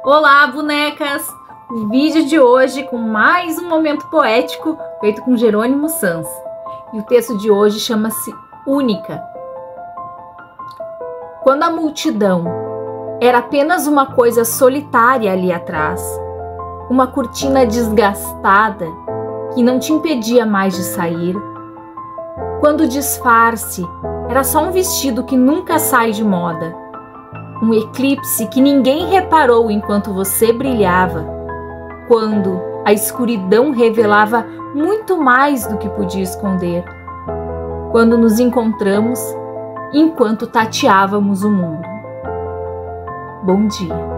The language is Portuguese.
Olá, bonecas! O vídeo de hoje com mais um momento poético feito com Jeronimo Sanz. E o texto de hoje chama-se Única. Quando a multidão era apenas uma coisa solitária ali atrás, uma cortina desgastada que não te impedia mais de sair, quando o disfarce era só um vestido que nunca sai de moda, um eclipse que ninguém reparou enquanto você brilhava, quando a escuridão revelava muito mais do que podia esconder, quando nos encontramos enquanto tateávamos o mundo. Bom dia!